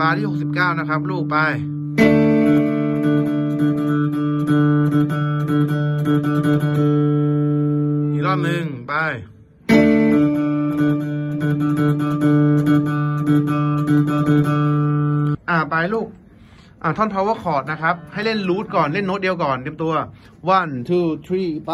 บาร์ที่69นะครับลูกไปอีกรอบหนึ่งไปไปลูกท่อน power chord นะครับให้เล่นรูทก่อนเล่นโน้ตเดียวก่อนเตรียมตัว one two three ไป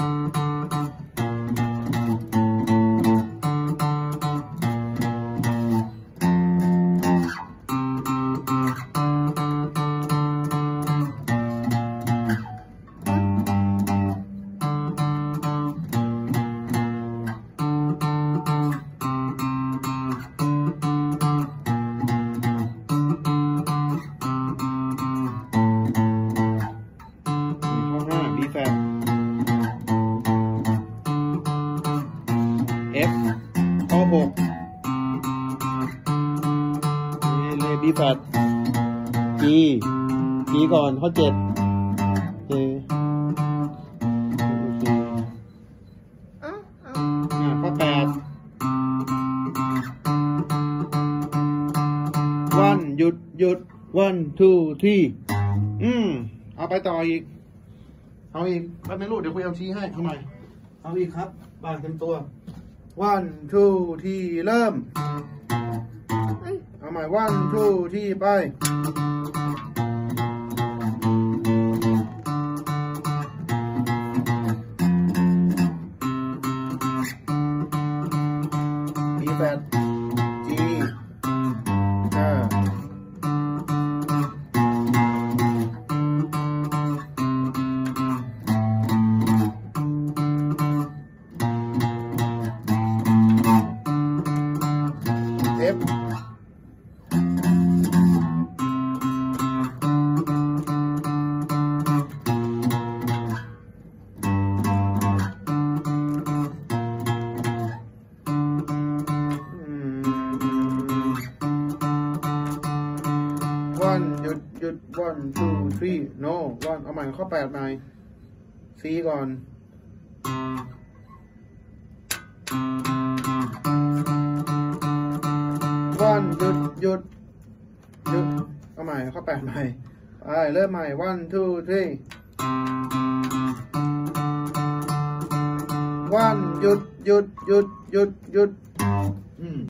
F ข้อ6เล B flat G ก่อนข้อ7J ข้อ8 one หยุด one two three เอาไปต่ออีกเอาอีกแป๊บนึงลูกเดี๋ยวคุยเอาชี้ให้ทำไมเอาอีกครับบ้านเต็มตัวone two three เริ่มเอาใหม่one two three ไปB flat G F one หยุด one two three no one เอาใหม่ข้อ8ใหม่ C ก่อน one หยุดเอาใหม่ข้อ8ใหม่ไปเริ่มใหม่ one two three one หยุด